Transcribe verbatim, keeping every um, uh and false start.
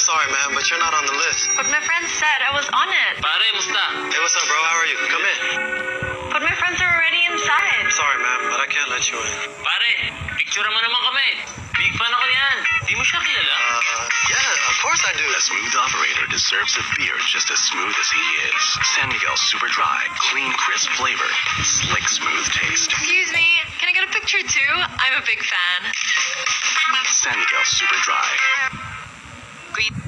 sorry, man, but you're not on the list. But my friends said I was on it. Pare, musta? Hey, what's up, bro? How are you? Come in. But my friends are already inside. Sorry, man, but I can't let you in. Pare, picture mo naman kami. Big fan ako yan. Di mo siya kilala? Uh, yeah, of course I do. A smooth operator deserves a beer just as smooth as he is. San Miguel Super Dry. Clean, crisp flavor. Slick, smooth taste. Excuse me, can I get a picture too? I'm a big fan. San Miguel Super Dry. Green.